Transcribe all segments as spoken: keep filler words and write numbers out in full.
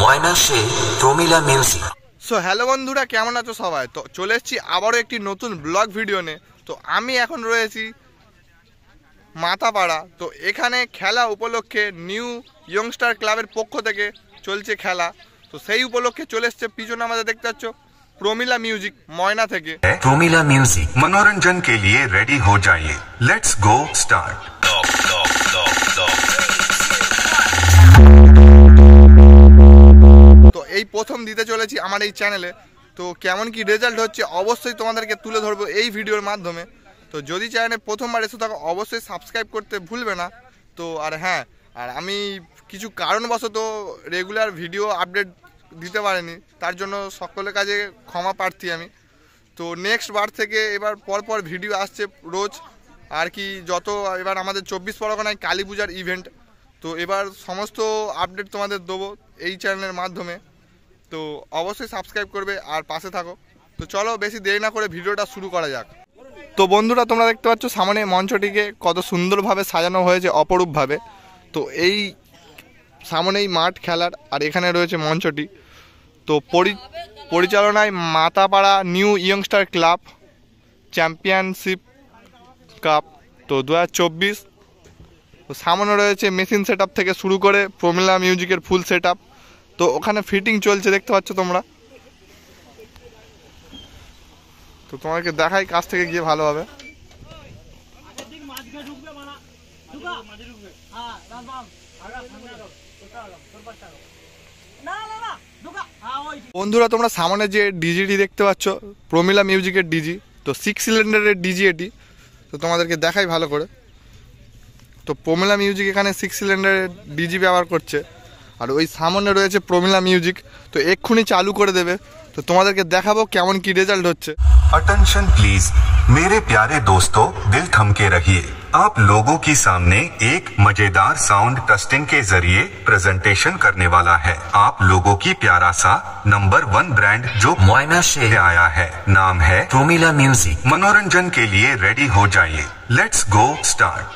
ময়না সে Promila music. So hello বন্ধুরা, কেমন আছো সবাই? তো চলে এসেছি আবারও একটি নতুন ব্লগ ভিডিও নিয়ে। তো আমি এখন রয়েছি মাথাপাড়া। তো এখানে খেলা উপলক্ষে নিউ ইয়ংস্টার ক্লাবের পক্ষ থেকে চলছে খেলা। তো সেই উপলক্ষে চলে এসছে, পিছনে আমাদের দেখতে পাচ্ছ প্রমিলা মিউজিক ময়না থেকে। প্রমিলা মিউজিক मनोरंजन के लिए रेडी हो जाइए, लेट्स गो स्टार्ट। তো এই প্রথম দিতে চলেছি আমার এই চ্যানেলে। তো কেমন কি রেজাল্ট হচ্ছে অবশ্যই তোমাদেরকে তুলে ধরবো এই ভিডিওর মাধ্যমে। তো যদি চ্যানেলে প্রথমবার এসে থাকো অবশ্যই সাবস্ক্রাইব করতে ভুলবে না। তো আর হ্যাঁ, আর আমি কিছু কারণবশত রেগুলার ভিডিও আপডেট দিতে পারিনি, তার জন্য সকলের কাছে ক্ষমা প্রার্থী আমি। তো নেক্সট বার থেকে এবার পরপর ভিডিও আসছে রোজ আর কি। যত এবার আমাদের চব্বিশ পরগনায় কালী পূজার ইভেন্ট, তো এবার সমস্ত আপডেট তোমাদের দেবো এই চ্যানেলের মাধ্যমে। তো অবশ্যই সাবস্ক্রাইব করবে আর পাশে থাকো। তো চলো বেশি দেরি না করে ভিডিওটা শুরু করা যাক। তো বন্ধুরা, তোমরা দেখতে পাচ্ছ সামনে মঞ্চটিকে কত সুন্দরভাবে সাজানো হয়েছে, অপরূপভাবে। তো এই সামনেই মাঠ খেলার, আর এখানে রয়েছে মঞ্চটি। তো পরি পরিচালনায় Mathapara new youngster club championship cup তো দু হাজার চব্বিশ। তো সামনে রয়েছে মেশিন সেট থেকে শুরু করে প্রমিলা মিউজিকের ফুল সেট আপ। তো ওখানে ফিটিং চলছে, দেখতে পাচ্ছ তোমরা। তো তোমাকে দেখাই কাছ থেকে গিয়ে ভালোভাবে। বন্ধুরা, তোমরা সামনে যে ডিজিটি দেখতে পাচ্ছ প্রমিলা মিউজিকের ডিজি, তো সিক্স সিলিন্ডারের ডিজি এটি। তো তোমাদেরকে দেখাই ভালো করে। তো প্রমিলা মিউজিক এখানে সিক্স সিলিন্ডারের ডিজি ব্যবহার করছে, আর ওই সামনে রয়েছে প্রমিলা মিউজিক। তো এক্ষুনি চালু করে দেবে। তো তোমাদেরকে দেখাবো কেমন কি রেজাল্ট হচ্ছে। अटेंशन प्लीज मेरे प्यारे दोस्तों, दिल थम के रहिए। आप लोगों की सामने एक मजेदार साउंड टेस्टिंग के जरिए प्रेजेंटेशन करने वाला है आप लोगों की प्यारा सा नंबर वन ब्रांड जो ময়না সে आया है। नाम है প্রমিলা মিউজিক। मनोरंजन के लिए रेडी हो जाइए, लेट्स गो स्टार्ट।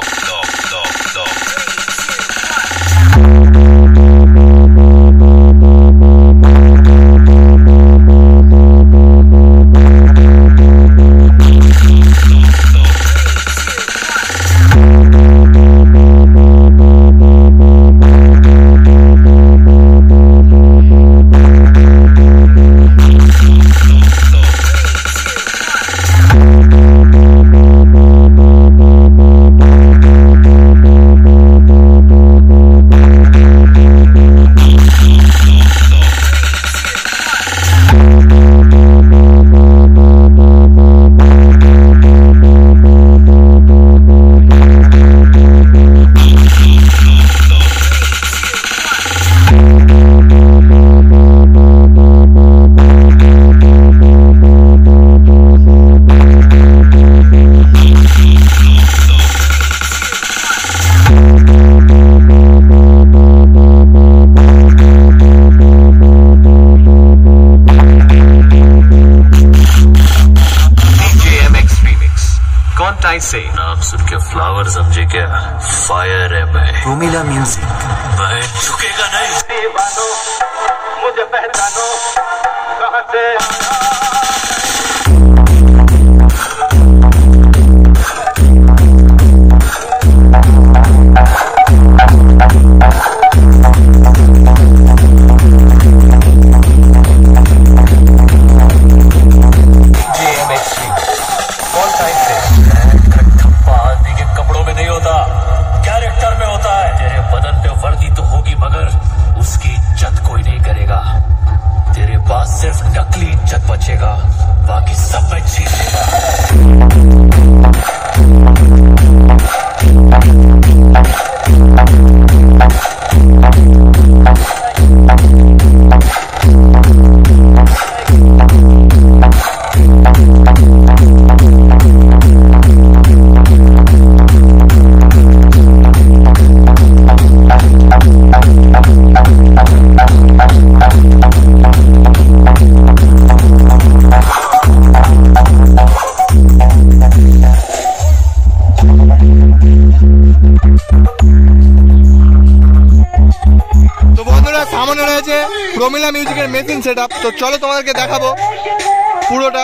से नाम सुन के फ्लावर समझे क्या? फायर है मैं। প্রমিলা মিউজিক। मैं झुकेगा नहीं। दीवानो मुझे पहचानो, कहां से कैरेक्टर में होता है। तेरे बदन पे वर्दी तो होगी, मगर उसकी इज्जत হচ্ছে প্রমিলা মিউজিকের মেশিন সেটআপ। তো চলো তোমাদেরকে দেখাবো পুরোটা।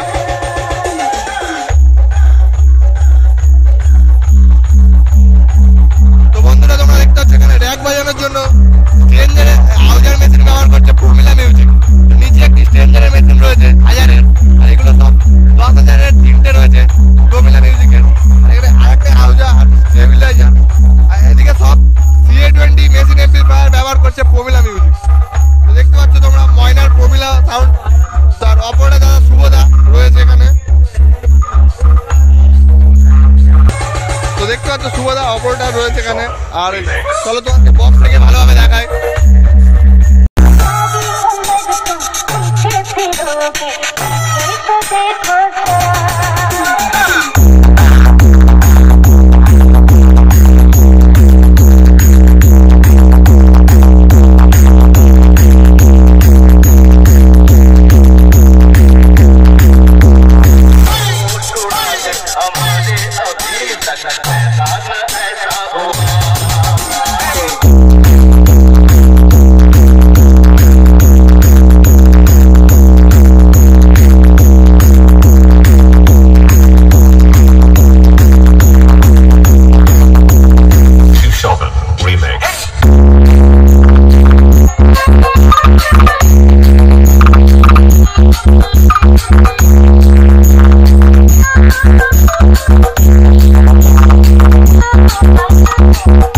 তো বন্ধুরা তোমরা দেখতে পাচ্ছ এখানে র্যাক বাজানোর জন্য স্ট্রেঞ্জারের আউজার মেশিন ব্যবহার করছে প্রমিলা মিউজিক। নিচে একটি স্ট্রেঞ্জারের মেশিন রয়েছে হাজারের, আর এগুলো সব দশ হাজারের তিনটে রয়েছে প্রমিলা মিউজিকের। এখানে আরেকটা আউজার স্টেবিলাইজার, আর এদিকে সব C A twenty machine amplifier ব্যবহার করছে প্রমিলা মিউজিক। তো দেখতে পাচ্ছ তোমরা ময়নার প্রমিলা সাউন্ড, তার অপরে দাদা শুভদা রয়েছে এখানে। তো দেখতে পাচ্ছ শুভদা অপরটা রয়েছে এখানে। আর চলো তোমাকে বক্স থেকে ভালোভাবে দেখায়। We'll be right back.